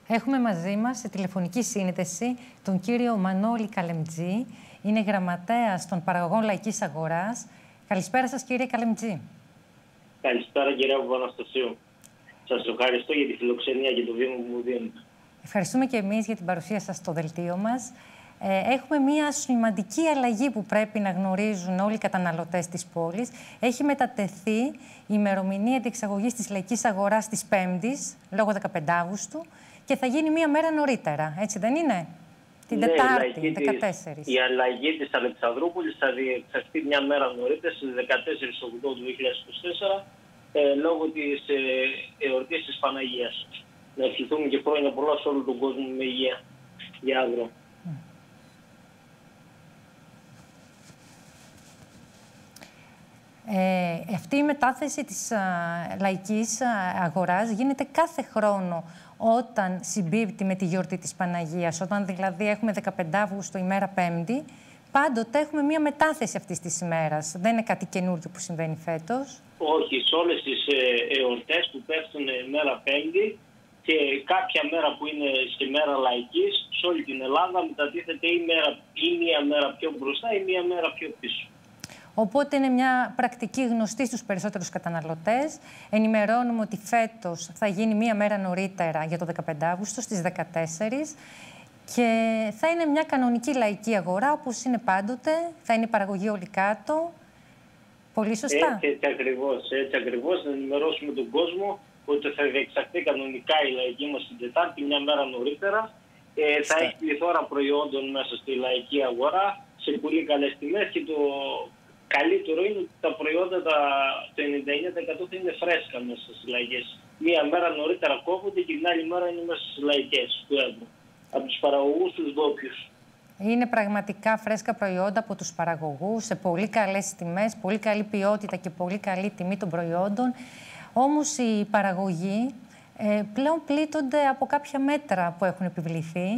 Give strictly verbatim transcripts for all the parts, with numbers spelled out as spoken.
Έχουμε μαζί μας σε τηλεφωνική σύνδεση τον κύριο Μανώλη Καλεμτζή. Είναι γραμματέας των παραγωγών Λαϊκής Αγοράς. Καλησπέρα σας, κύριε Καλεμτζή. Καλησπέρα, κυρία Παπαναστασίου. Σας ευχαριστώ για τη φιλοξενία και το βήμα που μου δίνετε. Ευχαριστούμε και εμείς για την παρουσία σας στο δελτίο μας. Ε, έχουμε μία σημαντική αλλαγή που πρέπει να γνωρίζουν όλοι οι καταναλωτές της πόλης. Έχει μετατεθεί η ημερομηνία διεξαγωγής της Λαϊκής Αγοράς της Πέμπτης, λόγω δεκαπέντε Αυγούστου, και θα γίνει μία μέρα νωρίτερα. Έτσι δεν είναι? Την ναι, Τετάρτη, δεκατέσσερις. Η αλλαγή της Αλεξανδρούπολης θα διεξαχθεί μια μέρα νωρίτερα, στις δεκατέσσερις Οκτωβρίου του δύο χιλιάδες είκοσι τέσσερα, ε, λόγω της ε, εορτής της Παναγίας. Να ευχηθούμε και χρόνια πολλά σε όλο τον κόσμο με υγεία για αύριο. Ε, αυτή η μετάθεση της α, λαϊκής α, αγοράς γίνεται κάθε χρόνο όταν συμπίπτει με τη γιορτή της Παναγίας. Όταν δηλαδή έχουμε δεκαπέντε Αυγούστου ημέρα Πέμπτη, πάντοτε έχουμε μία μετάθεση αυτής της ημέρας. Δεν είναι κάτι καινούργιο που συμβαίνει φέτος. Όχι, σε όλες τις ε, εορτές που πέφτουν μέρα Πέμπτη και κάποια μέρα που είναι στη μέρα λαϊκής, σε όλη την Ελλάδα μετατίθεται ή, μέρα, ή μία μέρα πιο μπροστά ή μία μέρα πιο πίσω. Οπότε είναι μια πρακτική γνωστή στους περισσότερους καταναλωτές. Ενημερώνουμε ότι φέτος θα γίνει μία μέρα νωρίτερα για το δεκαπέντε Αυγούστου στις δεκατέσσερις και θα είναι μια κανονική λαϊκή αγορά όπως είναι πάντοτε. Θα είναι η παραγωγή όλοι κάτω. Πολύ σωστά. Έτσι, έτσι ακριβώς. Έτσι ακριβώς. Να ενημερώσουμε τον κόσμο ότι θα διεξαχθεί κανονικά η λαϊκή μας την Τετάρτη, μια μέρα νωρίτερα. Ε, θα έχει πληθώρα προϊόντων μέσα στη λαϊκή αγορά σε πολύ καλές τιμές και το καλύτερο είναι ότι τα προϊόντα, τα, το ενενήντα εννέα τοις εκατό θα είναι φρέσκα μέσα στις λαϊκές. Μία μέρα νωρίτερα κόβονται και την άλλη μέρα είναι μέσα στις λαϊκές του Εύρου. Από τους παραγωγούς τους ντόπιους. Είναι πραγματικά φρέσκα προϊόντα από τους παραγωγούς, σε πολύ καλές τιμές, πολύ καλή ποιότητα και πολύ καλή τιμή των προϊόντων. Όμως οι παραγωγοί ε, πλέον πλήττονται από κάποια μέτρα που έχουν επιβληθεί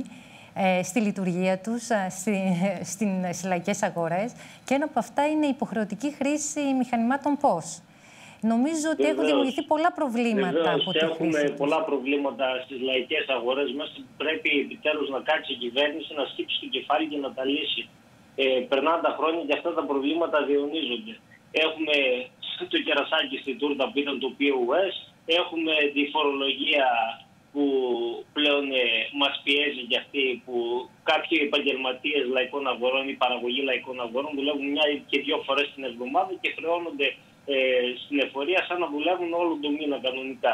στη λειτουργία τους, στη, στις λαϊκές αγορές, και ένα από αυτά είναι η υποχρεωτική χρήση μηχανημάτων πος. Νομίζω ότι Βεβαίως, έχουν δημιουργηθεί πολλά προβλήματα. Βεβαίως, από τη έχουμε χρήση πολλά προβλήματα στις λαϊκές αγορές μας. Πρέπει επιτέλους να κάτσει η κυβέρννηση, να σκύψει το κεφάλι και να τα λύσει. Ε, περνάνε τα χρόνια και αυτά τα προβλήματα διαιωνίζονται. Έχουμε το κερασάκι στην τούρτα που ήταν το πι ο ες, έχουμε τη φορολογία που πλέον ε, μας πιέζει για αυτή, που κάποιοι επαγγελματίες λαϊκών αγορών ή παραγωγή λαϊκών αγορών δουλεύουν μια και δύο φορές την εβδομάδα και χρεώνονται ε, στην εφορία σαν να δουλεύουν όλο τον μήνα κανονικά.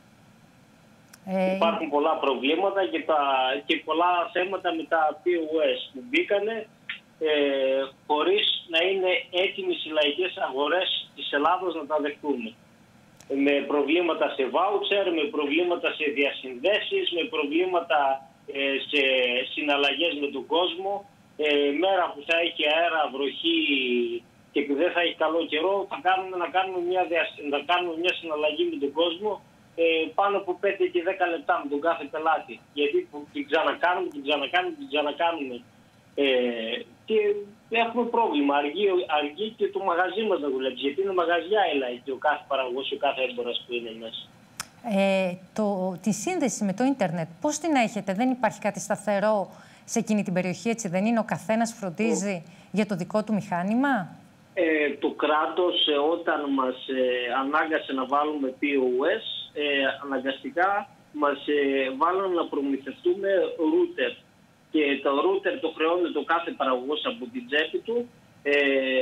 Ε... Υπάρχουν πολλά προβλήματα και, τα, και πολλά θέματα με τα πι ο ες που μπήκανε ε, χωρίς να είναι έτοιμοι οι λαϊκές αγορές της Ελλάδος να τα δεχτούν. Με προβλήματα σε βάουτσερ, με προβλήματα σε διασυνδέσεις, με προβλήματα ε, σε συναλλαγές με τον κόσμο. Ε, μέρα που θα έχει αέρα, βροχή και που δεν θα έχει καλό καιρό, θα κάνουμε να κάνουμε μια, διασ... να κάνουμε μια συναλλαγή με τον κόσμο ε, πάνω από πέντε και δέκα λεπτά με τον κάθε πελάτη. Γιατί την ξανακάνουμε, την ξανακάνουμε, την ξανακάνουμε. Ε, και έχουμε πρόβλημα. Αργεί, αργεί και το μαγαζί μας να δουλέψει. Γιατί είναι μαγαζιά η λαϊκή, ο κάθε παραγωγός, ο κάθε έμπορας που είναι μέσα. Ε, το, τη σύνδεση με το ίντερνετ, πώς την έχετε? Δεν υπάρχει κάτι σταθερό σε εκείνη την περιοχή, έτσι δεν είναι? Ο καθένας φροντίζει το... για το δικό του μηχάνημα. Ε, το κράτος ε, όταν μας ε, ανάγκασε να βάλουμε πι ο ες, ε, αναγκαστικά μας ε, βάλουν να προμηθευτούμε router. Και το router το χρεώνει το κάθε παραγωγός από την τσέπη του ε,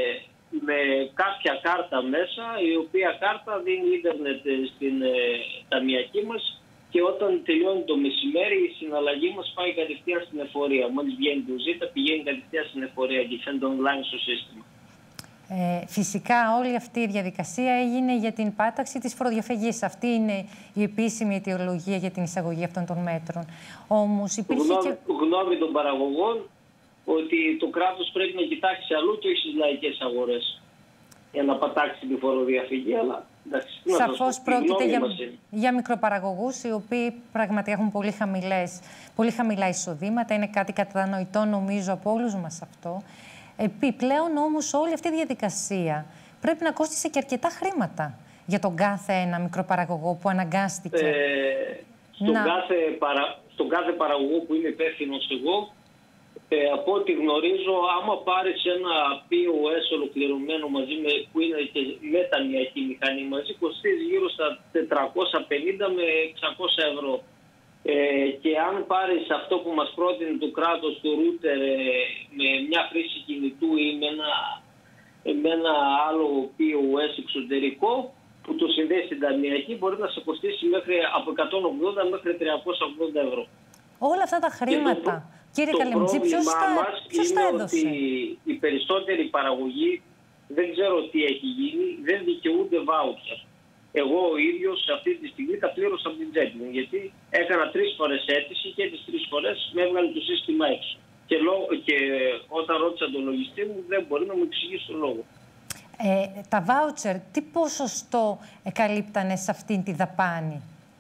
με κάποια κάρτα μέσα, η οποία κάρτα δίνει ίντερνετ στην ε, ταμιακή μας και όταν τελειώνει το μεσημέρι η συναλλαγή μας πάει κατευθείαν στην εφορία. Μόλις βγαίνει το ζήτα πηγαίνει κατευθείαν στην εφορία και φαίνεται online στο σύστημα. Ε, φυσικά όλη αυτή η διαδικασία έγινε για την πάταξη της φοροδιαφυγής. Αυτή είναι η επίσημη αιτιολογία για την εισαγωγή αυτών των μέτρων. Όμως υπήρχε γνώμη, και... γνώμη των παραγωγών ότι το κράτος πρέπει να κοιτάξει αλλού και όχι στις λαϊκές αγορές για να πατάξει τη φοροδιαφυγή, αλλά εντάξει, σαφώς πρόκειται για, για μικροπαραγωγούς οι οποίοι πραγματικά έχουν πολύ, χαμηλές, πολύ χαμηλά εισοδήματα. Είναι κάτι κατανοητό νομίζω από όλους μας αυτό. Επιπλέον όμως όλη αυτή η διαδικασία πρέπει να κόστησε και αρκετά χρήματα για τον κάθε ένα μικροπαραγωγό που αναγκάστηκε. Ε, στον, να... κάθε, παρα, στον κάθε παραγωγό που είμαι υπεύθυνος εγώ, ε, από ό,τι γνωρίζω, άμα πάρεις ένα πι ο ες ολοκληρωμένο μαζί με, που είναι και μετανοιακή μηχανή μαζί, κοστίζει γύρω στα τετρακόσια πενήντα με εξακόσια ευρώ. Ε, και αν πάρεις αυτό που μας πρότεινε το κράτος, το ρούτερ, ε, με μια χρήση κινητού ή με ένα, με ένα άλλο πι ο ες εξωτερικό που το συνδέει στην ταμιακή, μπορεί να σε κοστίσει μέχρι από εκατόν ογδόντα μέχρι τριακόσια ογδόντα ευρώ. Όλα αυτά τα χρήματα, το, κύριε Καλεμτζή, ποιος τα, ποιος τα έδωσε? Ότι οι περισσότεροι παραγωγοί, δεν ξέρω τι έχει γίνει, δεν δικαιούνται βάουτσερ. Εγώ ο ίδιος αυτή τη στιγμή τα πλήρωσα από την τσέπη μου, γιατί έκανα τρεις φορές αίτηση και τις τρεις φορές με έβγαλε το σύστημα έξω. Και, λό, και όταν ρώτησα τον λογιστή μου, δεν μπορεί να μου εξηγήσει τον λόγο. Ε, τα βάουτσερ, τι ποσοστό καλύπτανε σε αυτήν τη δαπάνη?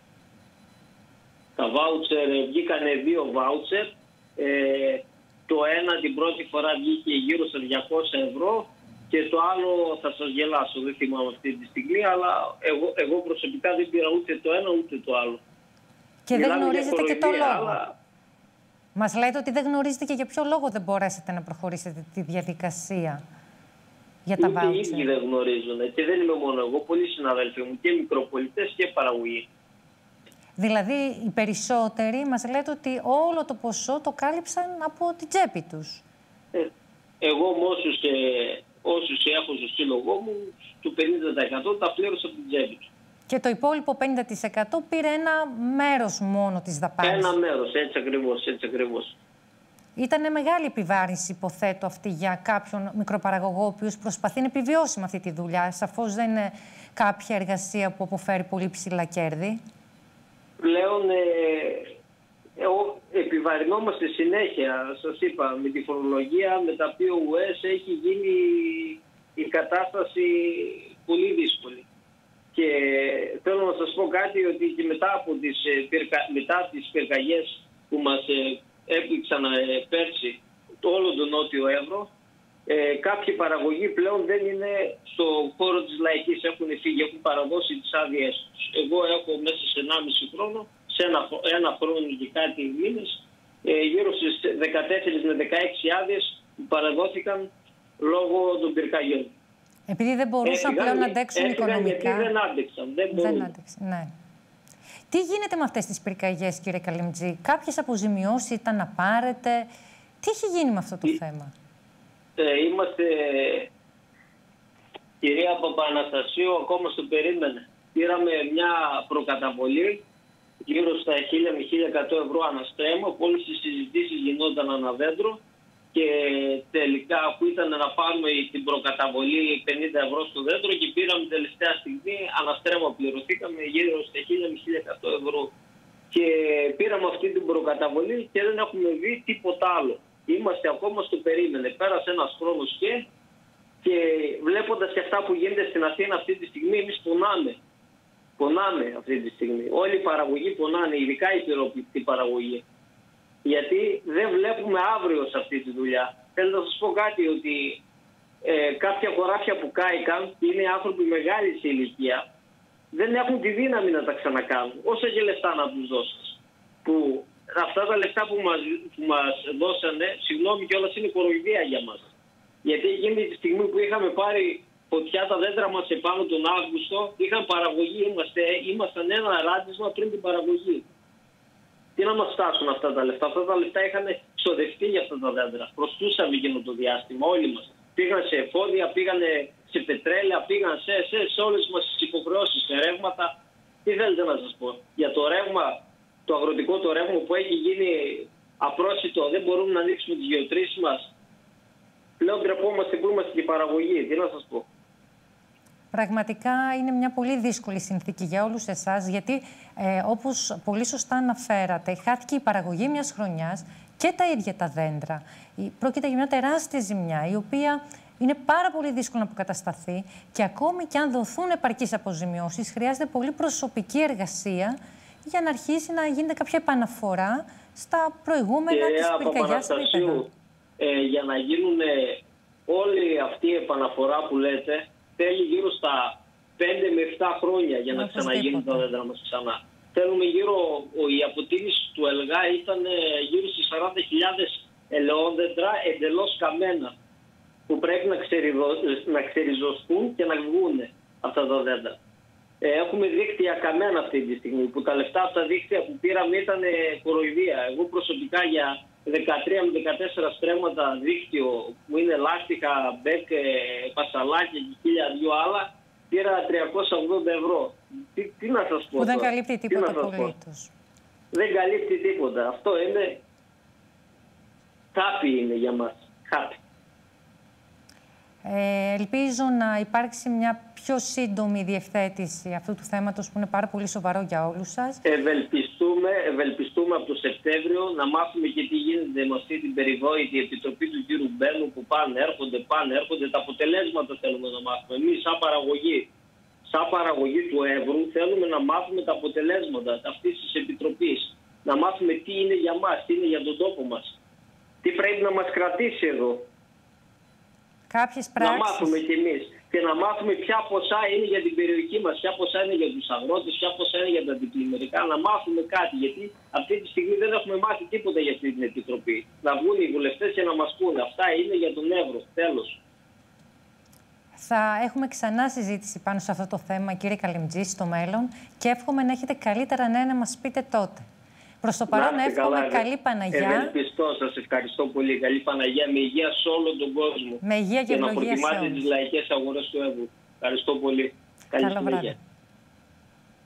Τα βάουτσερ, βγήκανε δύο βάουτσερ. Ε, το ένα την πρώτη φορά βγήκε γύρω στα διακόσια ευρώ. Και το άλλο θα σας γελάσω, δεν θυμάμαι αυτή τη στιγμή, αλλά εγώ, εγώ προσωπικά δεν πήρα ούτε το ένα ούτε το άλλο. Και Μιλάμε δεν γνωρίζετε και το λόγο. Αλλά... Μας λέτε ότι δεν γνωρίζετε και για ποιο λόγο δεν μπορέσετε να προχωρήσετε τη διαδικασία για τα βάουτσερ. Οι ίδιοι δεν γνωρίζουν και δεν είμαι μόνο εγώ, πολλοί συναδέλφοι μου και μικροπολιτές και παραγωγοί. Δηλαδή οι περισσότεροι μας λέτε ότι όλο το ποσό το κάλυψαν από την τσέπη τους. Ε, εγώ με όσους και... όσους έχω στο σύλλογό μου, του πενήντα τοις εκατό τα πλήρωσα από την τσέπη του. Και το υπόλοιπο πενήντα τοις εκατό πήρε ένα μέρος μόνο της δαπάνης. Ένα μέρος, έτσι ακριβώς, έτσι ακριβώς. Ήταν μεγάλη επιβάρυνση, υποθέτω, αυτή για κάποιον μικροπαραγωγό, ο οποίος προσπαθεί να επιβιώσει με αυτή τη δουλειά. Σαφώς δεν είναι κάποια εργασία που αποφέρει πολύ ψηλά κέρδη. Πλέον ε, ε, επιβαρυνόμαστε συνέχεια, σας είπα, με τη φορολογία, με τα πι ο ες έχει γίνει η κατάσταση πολύ δύσκολη. Και θέλω να σας πω κάτι, ότι και μετά από τις, μετά τις πυρκαγιές που μας έπληξαν πέρσι το όλο το Νότιο Εύρο, ε, κάποιοι παραγωγοί πλέον δεν είναι στο χώρο της λαϊκής, έχουν φύγει, έχουν παραδώσει τις άδειές τους. Εγώ έχω μέσα σε ενάμιση χρόνο, σε ένα, ένα χρόνο και κάτι μήνες, ε, γύρω στις δεκατέσσερις με δεκαέξι άδειες που παραδόθηκαν λόγω των πυρκαγιών. Επειδή δεν μπορούσαν έφυγαν, πλέον να αντέξουν έφυγαν οικονομικά. Γιατί δεν άντεξαν. Δεν, δεν άντεξαν, ναι. Τι γίνεται με αυτές τις πυρκαγιές, κύριε Καλεμτζή? Κάποιες αποζημιώσεις ήταν να πάρετε? Τι έχει γίνει με αυτό το Ή, θέμα? Ε, είμαστε... Κυρία Παπαναστασίου, ακόμα στο περίμενε. Πήραμε μια προκαταβολή γύρω στα χίλια με χίλια εκατό ευρώ αναστρέμμα, που όλες οι συζητήσεις γινόταν αναδέντρο. Και τελικά που ήταν να πάρουμε την προκαταβολή πενήντα ευρώ στο δέντρο και πήραμε τελευταία στιγμή, αναστρέμμα πληρωθήκαμε γύρω στα χίλια με χίλια εκατό ευρώ. Και πήραμε αυτή την προκαταβολή και δεν έχουμε δει τίποτα άλλο. Είμαστε ακόμα στο περίμενε. Πέρασε ένας χρόνος και, και βλέποντας και αυτά που γίνεται στην Αθήνα αυτή τη στιγμή, εμείς πονάμε. Πονάμε αυτή τη στιγμή. Όλοι οι παραγωγοί πονάνε, ειδικά η πυροπληκτική παραγωγή. Γιατί δεν βλέπουμε αύριο σε αυτή τη δουλειά. Θέλω να σας πω κάτι, ότι ε, κάποια χωράφια που κάηκαν, είναι άνθρωποι μεγάλη σε ηλικία, δεν έχουν τη δύναμη να τα ξανακάνουν. Όσα και λεφτά να τους δώσεις. Που αυτά τα λεφτά που μας, που μας δώσανε, συγγνώμη κιόλας, είναι κοροϊδία για μας. Γιατί εκείνη τη στιγμή που είχαμε πάρει φωτιά τα δέντρα μας επάνω τον Αύγουστο, είχαν παραγωγή, είμαστε, ήμασταν ένα ράντισμα πριν την παραγωγή. Τι να μας φτάσουν αυτά τα λεφτά? Αυτά τα λεφτά είχαν ξοδευτεί για αυτά τα δέντρα. Προστούσαμε εκείνο το διάστημα όλοι μας. Πήγαν σε εφόδια, πήγαν σε πετρέλαια, πήγαν σε, σε, σε όλες μας τις υποχρεώσεις, σε ρεύματα. Τι θέλετε να σας πω? Για το ρεύμα, το αγροτικό το ρεύμα που έχει γίνει απρόσιτο, δεν μπορούμε να ανοίξουμε τις γεωτρήσεις μας. Πλέον τρεπόμαστε που είμαστε και παραγωγή. Τι να σας πω? Πραγματικά είναι μια πολύ δύσκολη συνθήκη για όλους εσάς, γιατί ε, όπως πολύ σωστά αναφέρατε, χάθηκε η παραγωγή μιας χρονιάς και τα ίδια τα δέντρα. Πρόκειται για μια τεράστια ζημιά, η οποία είναι πάρα πολύ δύσκολο να αποκατασταθεί και ακόμη και αν δοθούν επαρκείς αποζημιώσεις, χρειάζεται πολύ προσωπική εργασία για να αρχίσει να γίνεται κάποια επαναφορά στα προηγούμενα της πυρκαγιάς επίπεδα. Ε, για να γίνουν όλη αυτή η επαναφορά που λέτε, θέλει γύρω στα πέντε με επτά χρόνια για να ξαναγίνουν τα δέντρα μας ξανά. Θέλουμε γύρω, ο αποτίμηση του ΕΛΓΑ ήταν γύρω στις σαράντα χιλιάδες ελαιόδεντρα εντελώς καμένα, που πρέπει να, ξεριδο... να ξεριζωθούν και να βγουν αυτά τα δέντρα. Ε, έχουμε δίκτυα καμένα αυτή τη στιγμή, που τα λεφτά από τα δίκτυα που πήραμε ήταν κοροϊδία. Εγώ προσωπικά για δεκατρία με δεκατέσσερα στρέμματα δίκτυο, που είναι λάστιχα, μπέκ, πασαλάκια και χίλια δυο άλλα, πήρα τριακόσια ογδόντα ευρώ. Τι, τι να σας πω. Που δεν τώρα. καλύπτει τίποτα απολύτως. Δεν καλύπτει τίποτα. Αυτό είναι χάπι είναι για μας. Χάπι. Ε, ελπίζω να υπάρξει μια πιο σύντομη διευθέτηση αυτού του θέματος που είναι πάρα πολύ σοβαρό για όλους σας. Ευελπιστούμε, ευελπιστούμε από το Σεπτέμβριο να μάθουμε και τι γίνεται με αυτή την περιβόητη επιτροπή του κ. Μπένου, που πάνε, έρχονται, πάνε, έρχονται. Τα αποτελέσματα θέλουμε να μάθουμε. Εμείς σαν παραγωγή, σαν παραγωγή του Εύρου θέλουμε να μάθουμε τα αποτελέσματα αυτής της επιτροπής. Να μάθουμε τι είναι για μας, τι είναι για τον τόπο μας. Τι πρέπει να μας κρατήσει εδώ. Κάποιες πράξεις. Να μάθουμε κι εμείς και να μάθουμε ποια ποσά είναι για την περιοχή μας, ποια ποσά είναι για τους αγρότες, ποια ποσά είναι για τα αντιπλημμυρικά. Να μάθουμε κάτι, γιατί αυτή τη στιγμή δεν έχουμε μάθει τίποτα για αυτή την επιτροπή. Να βγουν οι βουλευτές και να μας πούνε. Αυτά είναι για τον Εύρο. Τέλος. Θα έχουμε ξανά συζήτηση πάνω σε αυτό το θέμα, κύριε Καλυμτζή, στο μέλλον, και εύχομαι να έχετε καλύτερα νέα να μας πείτε τότε. Προς το παρόν να εύχομαι καλά, καλή Παναγιά. Ευελπιστώ, σας ευχαριστώ πολύ. Καλή Παναγιά, με υγεία σε όλο τον κόσμο. Με υγεία και, και ευλογία σε όλους. Και να προτιμάτε τις λαϊκές αγορές του Εύρου. Ευχαριστώ πολύ. Καλή συνέχεια.